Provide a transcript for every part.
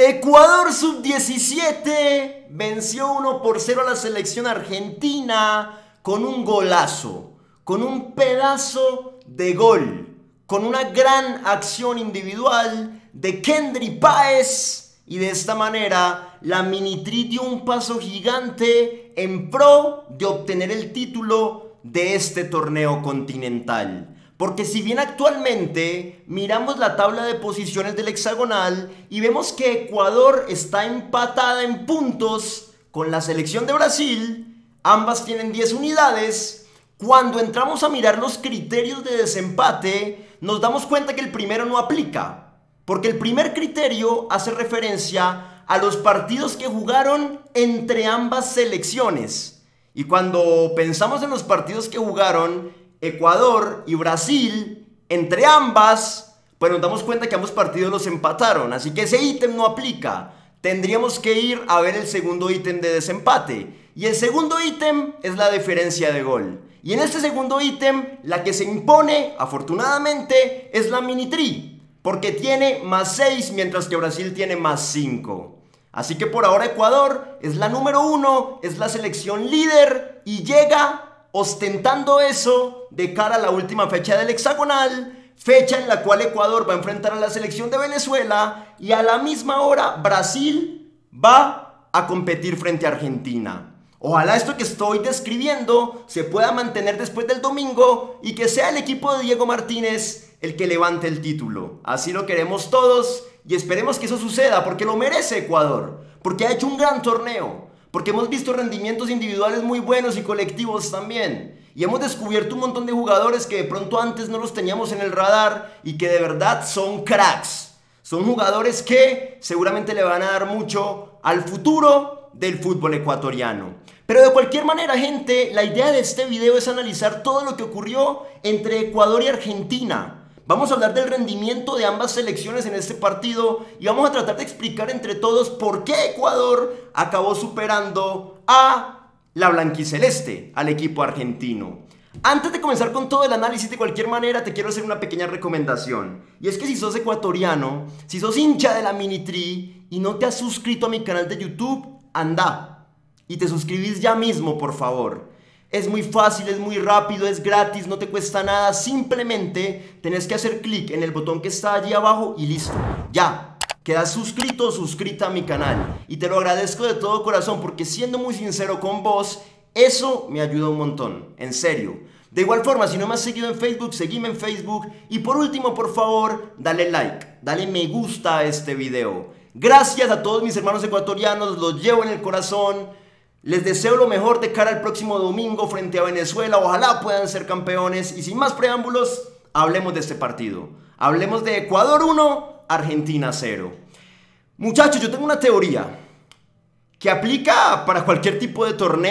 Ecuador sub-17 venció 1-0 a la selección argentina con un golazo, con un pedazo de gol, con una gran acción individual de Kendry Páez, y de esta manera la Minitri dio un paso gigante en pro de obtener el título de este torneo continental. Porque si bien actualmente miramos la tabla de posiciones del hexagonal y vemos que Ecuador está empatada en puntos con la selección de Brasil, ambas tienen 10 unidades, cuando entramos a mirar los criterios de desempate, nos damos cuenta que el primero no aplica, porque el primer criterio hace referencia a los partidos que jugaron entre ambas selecciones. Y cuando pensamos en los partidos que jugaron Ecuador y Brasil, entre ambas, pues nos damos cuenta que ambos partidos los empataron, así que ese ítem no aplica. Tendríamos que ir a ver el segundo ítem de desempate, y el segundo ítem es la diferencia de gol. Y en este segundo ítem, la que se impone, afortunadamente, es la Minitri, porque tiene +6, mientras que Brasil tiene +5. Así que por ahora Ecuador es la número 1, es la selección líder y llega ostentando eso de cara a la última fecha del hexagonal, fecha en la cual Ecuador va a enfrentar a la selección de Venezuela y a la misma hora Brasil va a competir frente a Argentina. Ojalá esto que estoy describiendo se pueda mantener después del domingo y que sea el equipo de Diego Martínez el que levante el título. Así lo queremos todos y esperemos que eso suceda, porque lo merece Ecuador, porque ha hecho un gran torneo, porque hemos visto rendimientos individuales muy buenos y colectivos también. Y hemos descubierto un montón de jugadores que de pronto antes no los teníamos en el radar y que de verdad son cracks. Son jugadores que seguramente le van a dar mucho al futuro del fútbol ecuatoriano. Pero de cualquier manera, gente, la idea de este video es analizar todo lo que ocurrió entre Ecuador y Argentina. Vamos a hablar del rendimiento de ambas selecciones en este partido y vamos a tratar de explicar entre todos por qué Ecuador acabó superando a la blanquiceleste, al equipo argentino. Antes de comenzar con todo el análisis, de cualquier manera te quiero hacer una pequeña recomendación. Y es que si sos ecuatoriano, si sos hincha de la Minitri y no te has suscrito a mi canal de YouTube, anda y te suscribís ya mismo, por favor. Es muy fácil, es muy rápido, es gratis, no te cuesta nada. Simplemente tenés que hacer clic en el botón que está allí abajo y listo. Ya, quedas suscrito o suscrita a mi canal. Y te lo agradezco de todo corazón porque, siendo muy sincero con vos, eso me ayuda un montón, en serio. De igual forma, si no me has seguido en Facebook, seguime en Facebook. Y por último, por favor, dale like, dale me gusta a este video. Gracias a todos mis hermanos ecuatorianos, los llevo en el corazón. Les deseo lo mejor de cara al próximo domingo frente a Venezuela. Ojalá puedan ser campeones. Y sin más preámbulos, hablemos de este partido. Hablemos de Ecuador 1, Argentina 0. Muchachos, yo tengo una teoría que aplica para cualquier tipo de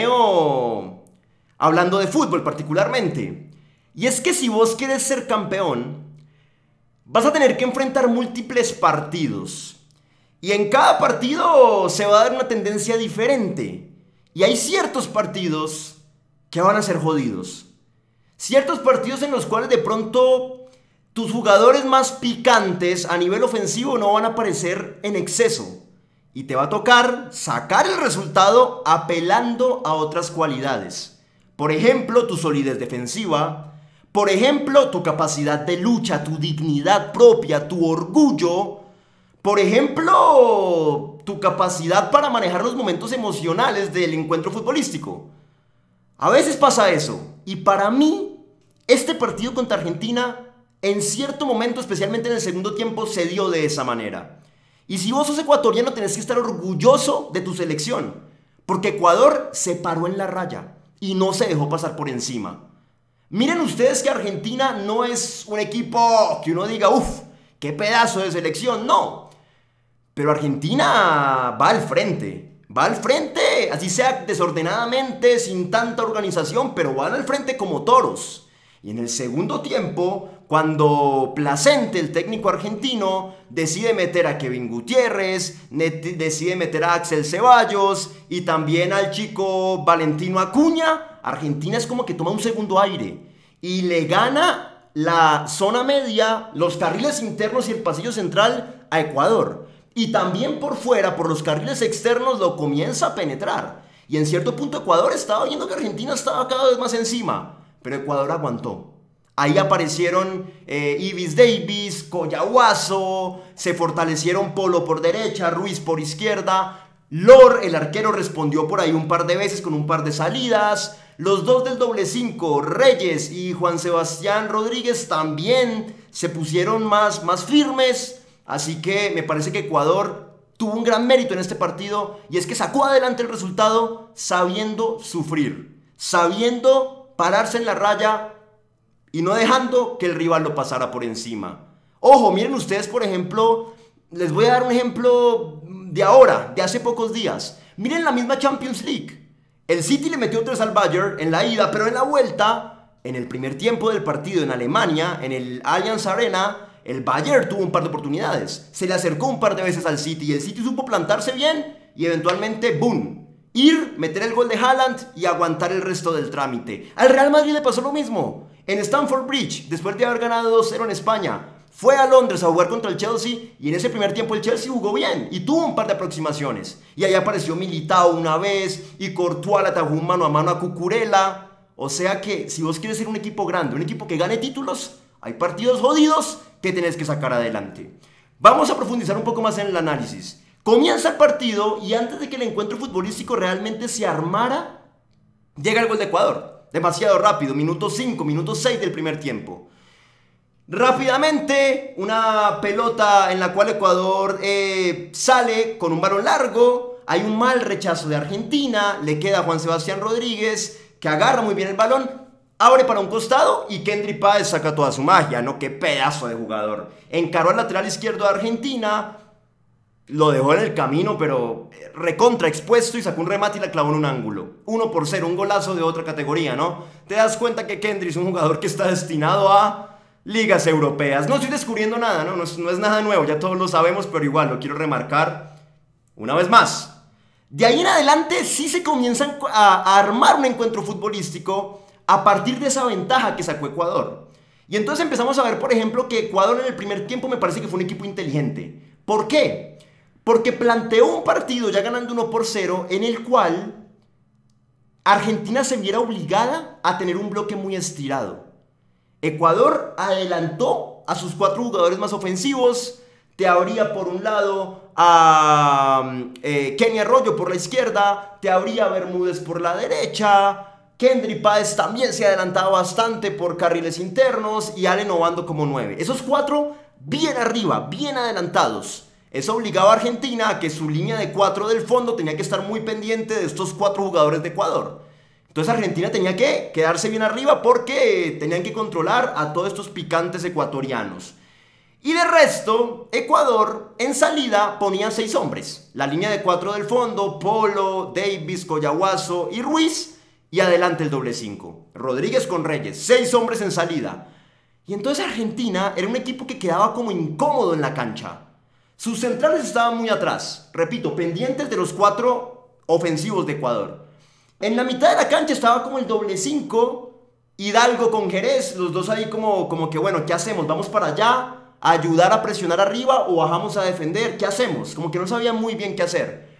torneo, hablando de fútbol particularmente. Y es que si vos querés ser campeón, vas a tener que enfrentar múltiples partidos. Y en cada partido se va a dar una tendencia diferente. Y hay ciertos partidos que van a ser jodidos. Ciertos partidos en los cuales de pronto tus jugadores más picantes a nivel ofensivo no van a aparecer en exceso. Y te va a tocar sacar el resultado apelando a otras cualidades. Por ejemplo, tu solidez defensiva. Por ejemplo, tu capacidad de lucha, tu dignidad propia, tu orgullo. Por ejemplo, tu capacidad para manejar los momentos emocionales del encuentro futbolístico. A veces pasa eso. Y para mí, este partido contra Argentina, en cierto momento, especialmente en el segundo tiempo, se dio de esa manera. Y si vos sos ecuatoriano, tenés que estar orgulloso de tu selección. Porque Ecuador se paró en la raya y no se dejó pasar por encima. Miren ustedes que Argentina no es un equipo que uno diga, uff, qué pedazo de selección. No. Pero Argentina va al frente, así sea desordenadamente, sin tanta organización, pero van al frente como toros. Y en el segundo tiempo, cuando Placente, el técnico argentino, decide meter a Kevin Gutiérrez, decide meter a Axel Ceballos y también al chico Valentino Acuña, Argentina es como que toma un segundo aire y le gana la zona media, los carriles internos y el pasillo central a Ecuador. Y también por fuera, por los carriles externos, lo comienza a penetrar. Y en cierto punto Ecuador estaba viendo que Argentina estaba cada vez más encima. Pero Ecuador aguantó. Ahí aparecieron Ibis Davis, Collahuaso, se fortalecieron Polo por derecha, Ruiz por izquierda. Lor, el arquero, respondió por ahí un par de veces con un par de salidas. Los dos del doble 5, Reyes y Juan Sebastián Rodríguez, también se pusieron más firmes. Así que me parece que Ecuador tuvo un gran mérito en este partido, y es que sacó adelante el resultado sabiendo sufrir, sabiendo pararse en la raya y no dejando que el rival lo pasara por encima. Ojo, miren ustedes, por ejemplo, les voy a dar un ejemplo de ahora, de hace pocos días. Miren la misma Champions League. El City le metió 3 al Bayern en la ida, pero en la vuelta, en el primer tiempo del partido en Alemania, en el Allianz Arena, el Bayern tuvo un par de oportunidades. Se le acercó un par de veces al City y el City supo plantarse bien y eventualmente, ¡boom!, ir, meter el gol de Haaland y aguantar el resto del trámite. Al Real Madrid le pasó lo mismo. En Stamford Bridge, después de haber ganado 2-0 en España, fue a Londres a jugar contra el Chelsea y en ese primer tiempo el Chelsea jugó bien y tuvo un par de aproximaciones. Y ahí apareció Militao una vez y Courtois le atajó un mano a mano a Cucurella. O sea que si vos quieres ser un equipo grande, un equipo que gane títulos, hay partidos jodidos que tenés que sacar adelante. Vamos a profundizar un poco más en el análisis. Comienza el partido y antes de que el encuentro futbolístico realmente se armara, llega el gol de Ecuador. Demasiado rápido, minuto 5, minuto 6 del primer tiempo. Rápidamente, una pelota en la cual Ecuador sale con un balón largo. Hay un mal rechazo de Argentina, le queda a Juan Sebastián Rodríguez, que agarra muy bien el balón, abre para un costado y Kendry Páez saca toda su magia, ¿no? ¡Qué pedazo de jugador! Encaró al lateral izquierdo de Argentina, lo dejó en el camino, pero recontra expuesto, y sacó un remate y la clavó en un ángulo. 1-0, un golazo de otra categoría, ¿no? Te das cuenta que Kendry es un jugador que está destinado a ligas europeas. No estoy descubriendo nada, ¿no? No es nada nuevo, ya todos lo sabemos, pero igual lo quiero remarcar una vez más. De ahí en adelante sí se comienzan a armar un encuentro futbolístico a partir de esa ventaja que sacó Ecuador. Y entonces empezamos a ver, por ejemplo, que Ecuador en el primer tiempo me parece que fue un equipo inteligente. ¿Por qué? Porque planteó un partido ya ganando 1-0 en el cual Argentina se viera obligada a tener un bloque muy estirado. Ecuador adelantó a sus 4 jugadores más ofensivos. Te abría por un lado a Kenny Arroyo por la izquierda, te abría a Bermúdez por la derecha. Kendry Páez también se adelantaba bastante por carriles internos y Allen Obando como 9. Esos 4 bien arriba, bien adelantados. Eso obligaba a Argentina a que su línea de 4 del fondo tenía que estar muy pendiente de estos 4 jugadores de Ecuador. Entonces Argentina tenía que quedarse bien arriba porque tenían que controlar a todos estos picantes ecuatorianos. Y de resto, Ecuador en salida ponía 6 hombres. La línea de 4 del fondo, Polo, Davis, Collahuaso y Ruiz. Y adelante el doble 5. Rodríguez con Reyes, 6 hombres en salida. Y entonces Argentina era un equipo que quedaba como incómodo en la cancha. Sus centrales estaban muy atrás, repito, pendientes de los 4 ofensivos de Ecuador. En la mitad de la cancha estaba como el doble 5, Hidalgo con Jerez, los dos ahí como que bueno, ¿qué hacemos? ¿Vamos para allá a ayudar a presionar arriba o bajamos a defender? ¿Qué hacemos? Como que no sabían muy bien qué hacer.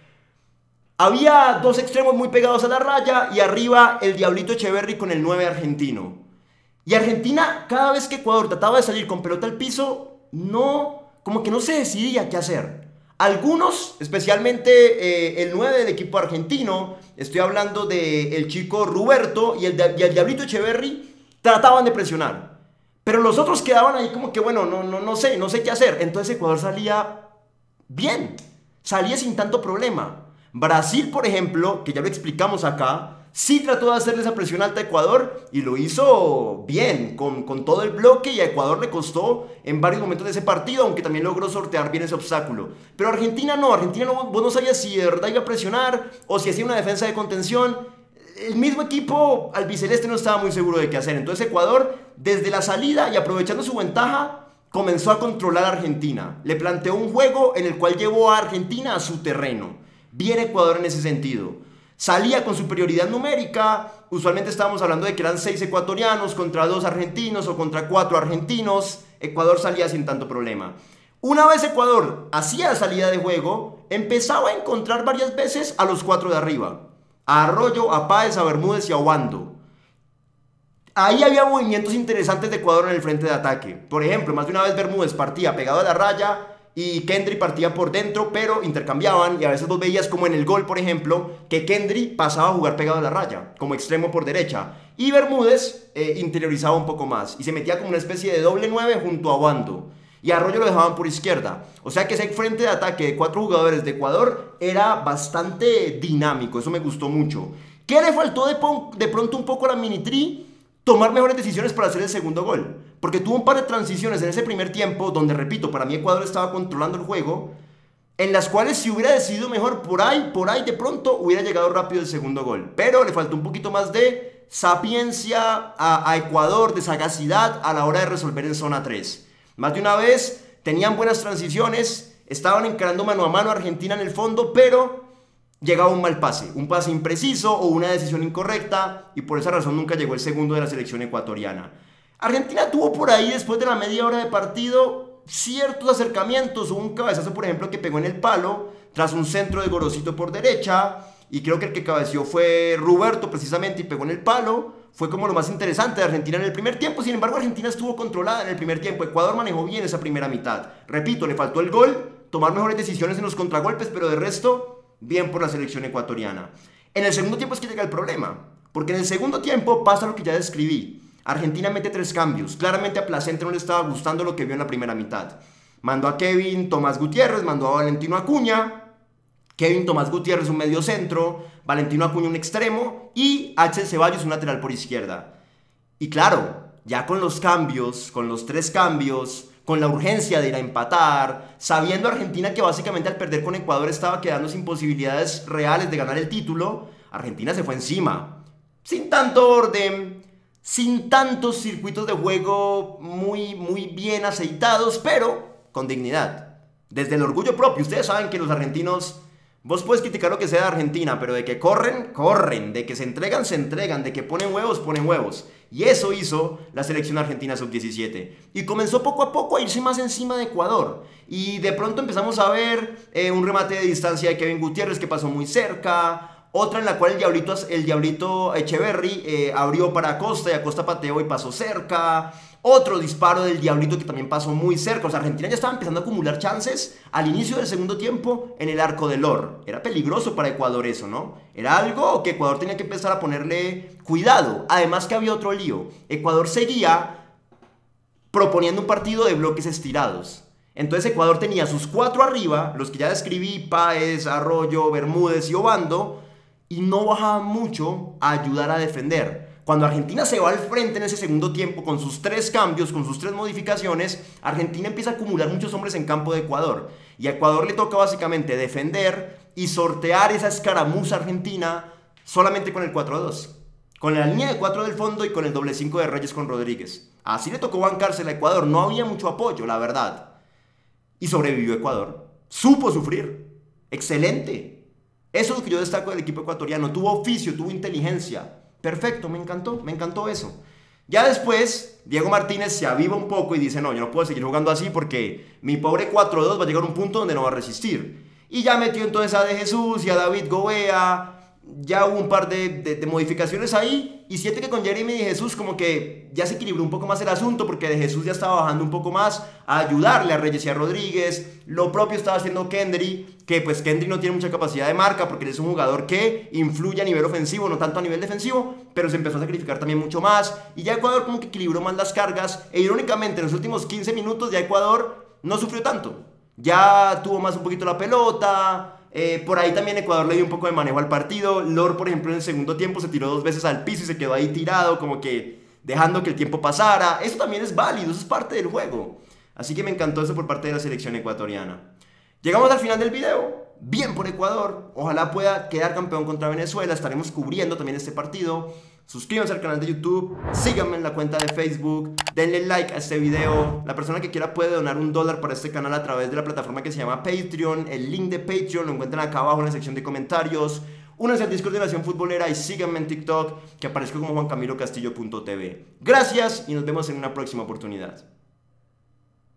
Había 2 extremos muy pegados a la raya y arriba el Diablito Echeverri con el 9 argentino. Y Argentina, cada vez que Ecuador trataba de salir con pelota al piso, como que no se decidía qué hacer. Algunos, especialmente el 9 del equipo argentino, estoy hablando del chico Roberto y el Diablito Echeverri, trataban de presionar. Pero los otros quedaban ahí como que bueno, no sé qué hacer. Entonces Ecuador salía bien, salía sin tanto problema. Brasil, por ejemplo, que ya lo explicamos acá, sí trató de hacerle esa presión alta a Ecuador y lo hizo bien, con todo el bloque, y a Ecuador le costó en varios momentos de ese partido, aunque también logró sortear bien ese obstáculo. Pero Argentina no, vos no sabías si de verdad iba a presionar o si hacía una defensa de contención. El mismo equipo albiceleste no estaba muy seguro de qué hacer. Entonces Ecuador, desde la salida y aprovechando su ventaja, comenzó a controlar a Argentina. Le planteó un juego en el cual llevó a Argentina a su terreno. Bien Ecuador en ese sentido. Salía con superioridad numérica. Usualmente estábamos hablando de que eran 6 ecuatorianos contra 2 argentinos o contra 4 argentinos. Ecuador salía sin tanto problema. Una vez Ecuador hacía salida de juego, empezaba a encontrar varias veces a los 4 de arriba. A Arroyo, a Páez, a Bermúdez y a Obando. Ahí había movimientos interesantes de Ecuador en el frente de ataque. Por ejemplo, más de una vez Bermúdez partía pegado a la raya y Kendry partía por dentro, pero intercambiaban y a veces vos veías como en el gol, por ejemplo, que Kendry pasaba a jugar pegado a la raya, como extremo por derecha. Y Bermúdez interiorizaba un poco más y se metía como una especie de doble 9 junto a Obando. Y a Arroyo lo dejaban por izquierda. O sea que ese frente de ataque de 4 jugadores de Ecuador era bastante dinámico. Eso me gustó mucho. ¿Qué le faltó de pronto un poco a la Mini-Tri? Tomar mejores decisiones para hacer el segundo gol. Porque tuvo un par de transiciones en ese primer tiempo, donde, repito, para mí Ecuador estaba controlando el juego, en las cuales si hubiera decidido mejor por ahí de pronto hubiera llegado rápido el segundo gol. Pero le faltó un poquito más de sapiencia a Ecuador, de sagacidad a la hora de resolver en zona 3. Más de una vez tenían buenas transiciones, estaban encarando mano a mano a Argentina en el fondo, pero llegaba un mal pase, un pase impreciso o una decisión incorrecta, y por esa razón nunca llegó el segundo de la selección ecuatoriana. Argentina tuvo por ahí, después de la media hora de partido, ciertos acercamientos. Hubo un cabezazo, por ejemplo, que pegó en el palo, tras un centro de Gorosito por derecha, y creo que el que cabeció fue Ruberto precisamente y pegó en el palo. Fue como lo más interesante de Argentina en el primer tiempo. Sin embargo, Argentina estuvo controlada en el primer tiempo. Ecuador manejó bien esa primera mitad. Repito, le faltó el gol, tomar mejores decisiones en los contragolpes, pero de resto, bien por la selección ecuatoriana. En el segundo tiempo es que llega el problema, porque en el segundo tiempo pasa lo que ya describí. Argentina mete 3 cambios. Claramente a Placente no le estaba gustando lo que vio en la primera mitad. Mandó a Kevin Tomás Gutiérrez, mandó a Valentino Acuña. Kevin Tomás Gutiérrez un medio centro, Valentino Acuña un extremo y Axel Ceballos un lateral por izquierda. Y claro, ya con los cambios, con los 3 cambios, con la urgencia de ir a empatar, sabiendo Argentina que básicamente al perder con Ecuador estaba quedando sin posibilidades reales de ganar el título, Argentina se fue encima. Sin tanto orden, sin tantos circuitos de juego muy bien aceitados, pero con dignidad. Desde el orgullo propio. Ustedes saben que los argentinos... Vos puedes criticar lo que sea de Argentina, pero de que corren, corren, de que se entregan, de que ponen huevos, ponen huevos. Y eso hizo la selección argentina sub-17. Y comenzó poco a poco a irse más encima de Ecuador. Y de pronto empezamos a ver un remate de distancia de Kevin Gutiérrez que pasó muy cerca. Otra en la cual el Diablito Echeverry abrió para Acosta y Acosta pateó y pasó cerca. Otro disparo del Diablito que también pasó muy cerca. O sea, Argentina ya estaba empezando a acumular chances al inicio del segundo tiempo en el arco de Lor. Era peligroso para Ecuador eso, ¿no? Era algo que Ecuador tenía que empezar a ponerle cuidado. Además que había otro lío. Ecuador seguía proponiendo un partido de bloques estirados. Entonces Ecuador tenía sus 4 arriba, los que ya describí, Páez, Arroyo, Bermúdez y Obando, y no bajaban mucho a ayudar a defender. Cuando Argentina se va al frente en ese segundo tiempo con sus 3 cambios, con sus 3 modificaciones, Argentina empieza a acumular muchos hombres en campo de Ecuador. Y a Ecuador le toca básicamente defender y sortear esa escaramuza argentina solamente con el 4-2. Con la línea de 4 del fondo y con el doble 5 de Reyes con Rodríguez. Así le tocó bancársela a Ecuador. No había mucho apoyo, la verdad. Y sobrevivió Ecuador. Supo sufrir. Excelente. Eso es lo que yo destaco del equipo ecuatoriano. Tuvo oficio, tuvo inteligencia. Perfecto, me encantó eso. Ya después, Diego Martínez se aviva un poco y dice, no, yo no puedo seguir jugando así porque mi pobre 4-2 va a llegar a un punto donde no va a resistir. Y ya metió entonces a De Jesús y a David Gobea. Ya hubo un par de modificaciones ahí y siento que con Jeremy De Jesús como que ya se equilibró un poco más el asunto porque De Jesús ya estaba bajando un poco más a ayudarle a Reyes y a Rodríguez. Lo propio estaba haciendo Kendry, que pues Kendry no tiene mucha capacidad de marca porque él es un jugador que influye a nivel ofensivo, no tanto a nivel defensivo, pero se empezó a sacrificar también mucho más y ya Ecuador como que equilibró más las cargas e irónicamente en los últimos 15 minutos ya Ecuador no sufrió tanto. Ya tuvo más un poquito la pelota. Por ahí también Ecuador le dio un poco de manejo al partido. Lor, por ejemplo, en el segundo tiempo se tiró 2 veces al piso y se quedó ahí tirado, como que dejando que el tiempo pasara. Eso también es válido, eso es parte del juego. Así que me encantó eso por parte de la selección ecuatoriana. Llegamos al final del video. Bien por Ecuador. Ojalá pueda quedar campeón contra Venezuela. Estaremos cubriendo también este partido. Suscríbanse al canal de YouTube, síganme en la cuenta de Facebook, denle like a este video. La persona que quiera puede donar $1 para este canal a través de la plataforma que se llama Patreon. El link de Patreon lo encuentran acá abajo en la sección de comentarios. Únanse al Discord de Nación Futbolera y síganme en TikTok, que aparezco como juancamilocastillo.tv. Gracias y nos vemos en una próxima oportunidad.